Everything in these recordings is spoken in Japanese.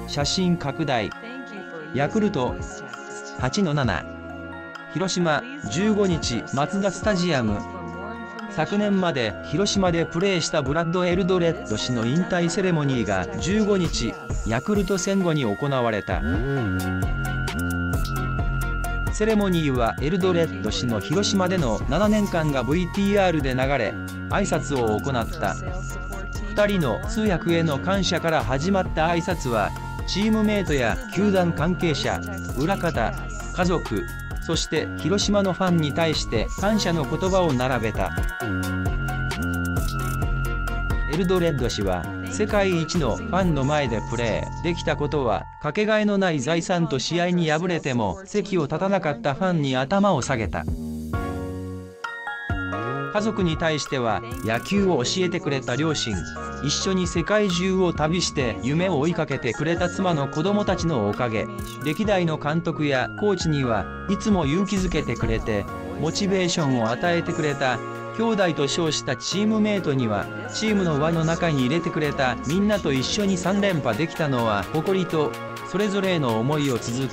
写真拡大。ヤクルト 8-7。広島15日マツダスタジアム。昨年まで広島でプレーしたブラッド・エルドレッド氏の引退セレモニーが15日ヤクルト戦後に行われた。セレモニーはエルドレッド氏の広島での7年間が VTR で流れ、挨拶を行った。2人の通訳への感謝から始まった挨拶は、チームメイトや球団関係者、裏方、家族、そして広島のファンに対して感謝の言葉を並べた。エルドレッド氏は、世界一のファンの前でプレーできたことはかけがえのない財産と、試合に敗れても席を立たなかったファンに頭を下げた。家族に対しては、野球を教えてくれた両親、一緒に世界中を旅して夢を追いかけてくれた妻の子供たちのおかげ、歴代の監督やコーチにはいつも勇気づけてくれてモチベーションを与えてくれた兄弟と称したチームメイトには、チームの輪の中に入れてくれたみんなと一緒に3連覇できたのは誇りと、それぞれへの思いを綴った。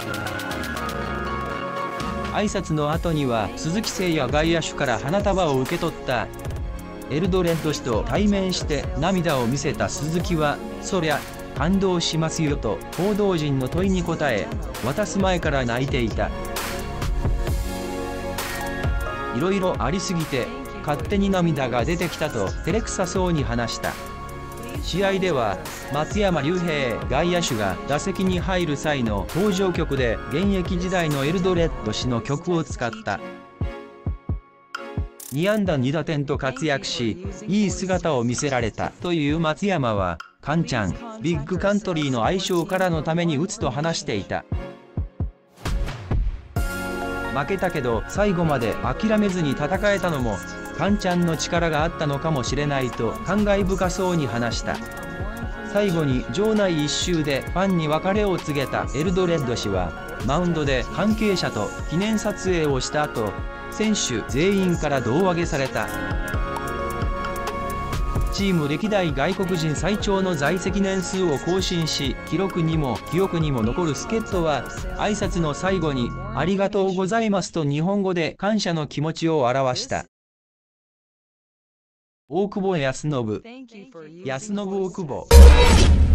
挨拶の後には鈴木誠也外野手から花束を受け取った。エルドレッド氏と対面して涙を見せた鈴木は、そりゃ感動しますよと報道陣の問いに答え、渡す前から泣いていた。いろいろありすぎて勝手に涙が出てきたと照れくさそうに話した。試合では松山竜平外野手が打席に入る際の登場曲で現役時代のエルドレッド氏の曲を使った。2安打2打点と活躍し、いい姿を見せられたという松山は、カンちゃん、ビッグカントリーの愛称からのために打つと話していた。負けたけど最後まで諦めずに戦えたのもカンちゃんの力があったのかもしれないと感慨深そうに話した。最後に場内一周でファンに別れを告げたエルドレッド氏は、マウンドで関係者と記念撮影をした後、選手全員から胴上げされた。チーム歴代外国人最長の在籍年数を更新し、記録にも記憶にも残る助っ人は、挨拶の最後に「ありがとうございます」と日本語で感謝の気持ちを表した。大久保康信、大久保。